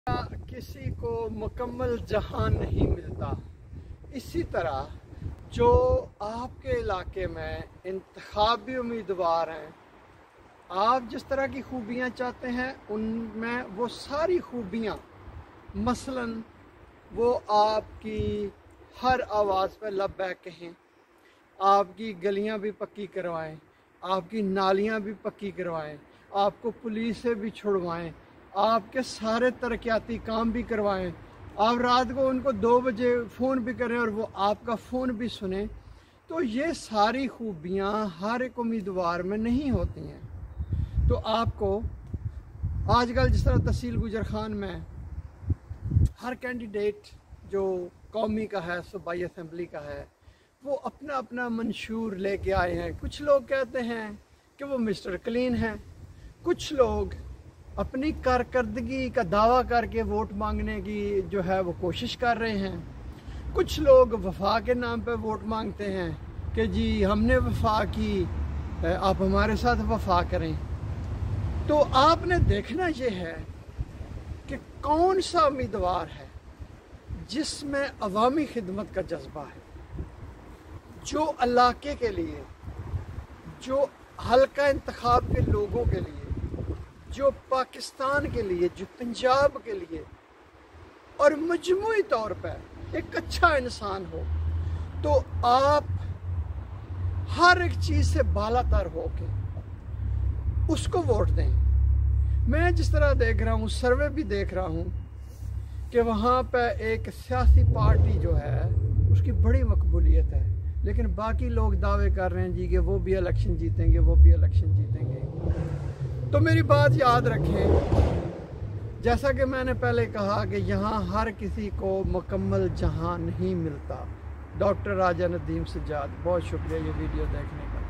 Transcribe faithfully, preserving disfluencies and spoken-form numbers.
किसी को मुकम्मल जहान नहीं मिलता, इसी तरह जो आपके इलाके में इंतखाबी उम्मीदवार हैं, आप जिस तरह की खूबियाँ चाहते हैं उनमें वो सारी खूबियाँ, मसलन वो आपकी हर आवाज़ पर लब्बैक कहें, आपकी गलियाँ भी पक्की करवाएं, आपकी नालियाँ भी पक्की करवाएं, आपको पुलिस से भी छुड़वाएं, आपके सारे तरक्याती काम भी करवाएं, आप रात को उनको दो बजे फ़ोन भी करें और वो आपका फ़ोन भी सुने। तो ये सारी खूबियाँ हर एक उम्मीदवार में नहीं होती हैं। तो आपको आजकल जिस तरह तहसील गुजर खान में हर कैंडिडेट जो कौमी का है, सूबाई असम्बली का है, वो अपना अपना मंशूर लेके आए हैं। कुछ लोग कहते हैं कि वो मिस्टर क्लीन हैं, कुछ लोग अपनी कारकर्दगी का दावा करके वोट मांगने की जो है वो कोशिश कर रहे हैं, कुछ लोग वफा के नाम पे वोट मांगते हैं कि जी हमने वफा की, आप हमारे साथ वफा करें। तो आपने देखना ये है कि कौन सा उम्मीदवार है जिसमें अवामी खिदमत का जज्बा है, जो इलाके के लिए, जो हल्का इंतखाब के लोगों के लिए, जो पाकिस्तान के लिए, जो पंजाब के लिए और मजमूई तौर पर एक अच्छा इंसान हो। तो आप हर एक चीज़ से बालातर होके उसको वोट दें। मैं जिस तरह देख रहा हूँ, सर्वे भी देख रहा हूँ कि वहाँ पर एक सियासी पार्टी जो है उसकी बड़ी मकबूलियत है, लेकिन बाकी लोग दावे कर रहे हैं जी कि वो भी इलेक्शन जीतेंगे, वो भी इलेक्शन जीतेंगे। तो मेरी बात याद रखें, जैसा कि मैंने पहले कहा कि यहाँ हर किसी को मुकम्मल जहां नहीं मिलता। डॉक्टर राजा नदीम सज्जाद, बहुत शुक्रिया ये वीडियो देखने का।